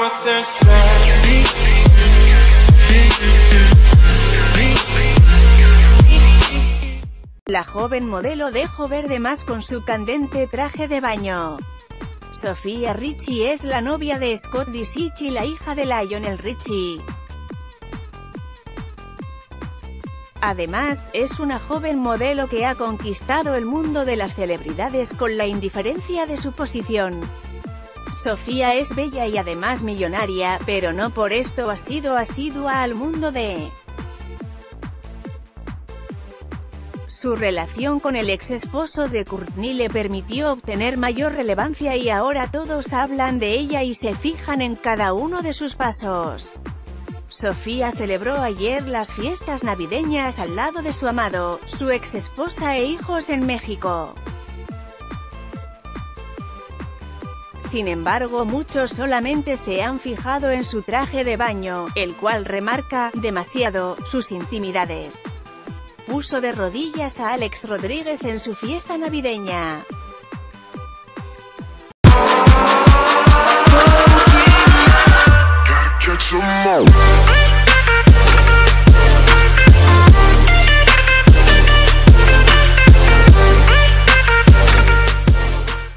La joven modelo dejó ver de más con su candente traje de baño. Sofía Richie es la novia de Scott Disick, la hija de Lionel Richie. Además, es una joven modelo que ha conquistado el mundo de las celebridades con la indiferencia de su posición. Sofía es bella y además millonaria, pero no por esto ha sido asidua al mundo de su relación con el ex esposo de Kourtney le permitió obtener mayor relevancia y ahora todos hablan de ella y se fijan en cada uno de sus pasos. Sofía celebró ayer las fiestas navideñas al lado de su amado, su ex esposa e hijos en México. Sin embargo, muchos solamente se han fijado en su traje de baño, el cual remarca demasiado sus intimidades. Puso de rodillas a Alex Rodríguez en su fiesta navideña.